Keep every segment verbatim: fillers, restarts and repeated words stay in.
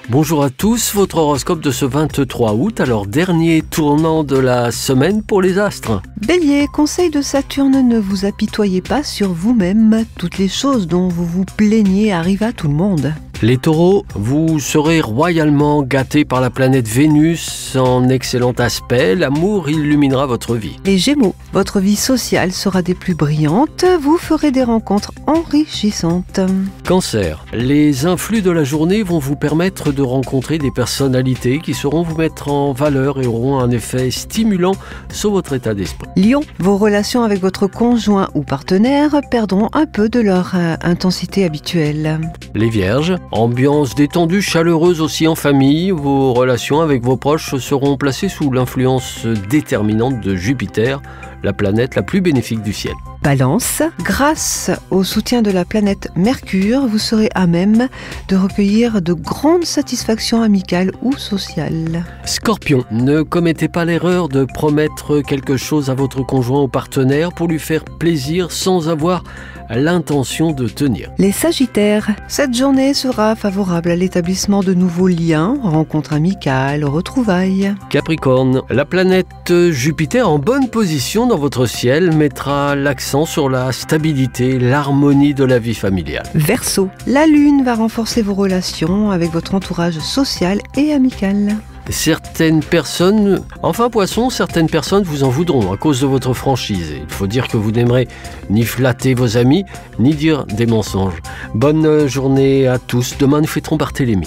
Bonjour à tous, votre horoscope de ce vingt-trois août, alors dernier tournant de la semaine pour les astres. Bélier, conseil de Saturne, ne vous apitoyez pas sur vous-même. Toutes les choses dont vous vous plaignez arrivent à tout le monde. Les taureaux, vous serez royalement gâtés par la planète Vénus en excellent aspect. L'amour illuminera votre vie. Les Gémeaux, votre vie sociale sera des plus brillantes. Vous ferez des rencontres enrichissantes. Cancer, les influx de la journée vont vous permettre de rencontrer des personnalités qui sauront vous mettre en valeur et auront un effet stimulant sur votre état d'esprit. Lion, vos relations avec votre conjoint ou partenaire perdront un peu de leur euh, intensité habituelle. Les Vierges, ambiance détendue, chaleureuse aussi en famille. Vos relations avec vos proches seront placées sous l'influence déterminante de Jupiter, la planète la plus bénéfique du ciel. Balance, grâce au soutien de la planète Mercure, vous serez à même de recueillir de grandes satisfactions amicales ou sociales. Scorpion, ne commettez pas l'erreur de promettre quelque chose à votre conjoint ou partenaire pour lui faire plaisir sans avoir l'intention de tenir. Les Sagittaires, cette journée sera favorable à l'établissement de nouveaux liens, rencontres amicales, retrouvailles. Capricorne, la planète Jupiter en bonne position dans votre ciel mettra l'accent sur la stabilité, l'harmonie de la vie familiale. Verseau, la Lune va renforcer vos relations avec votre entourage social et amical. Certaines personnes, enfin Poisson, certaines personnes vous en voudront à cause de votre franchise. Il faut dire que vous n'aimerez ni flatter vos amis, ni dire des mensonges. Bonne journée à tous. Demain, nous fêterons Barthélémy.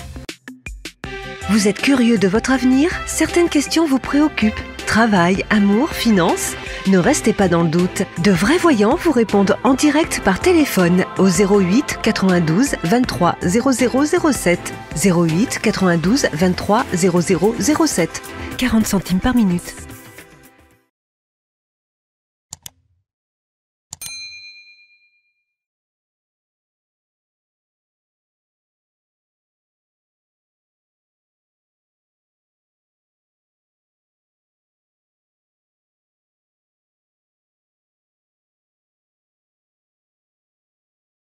Vous êtes curieux de votre avenir? Certaines questions vous préoccupent. Travail, amour, finances? Ne restez pas dans le doute. De vrais voyants vous répondent en direct par téléphone au zéro huit quatre-vingt-douze vingt-trois zéro zéro zéro sept. zéro huit quatre-vingt-douze vingt-trois zéro zéro zéro sept. quarante centimes par minute.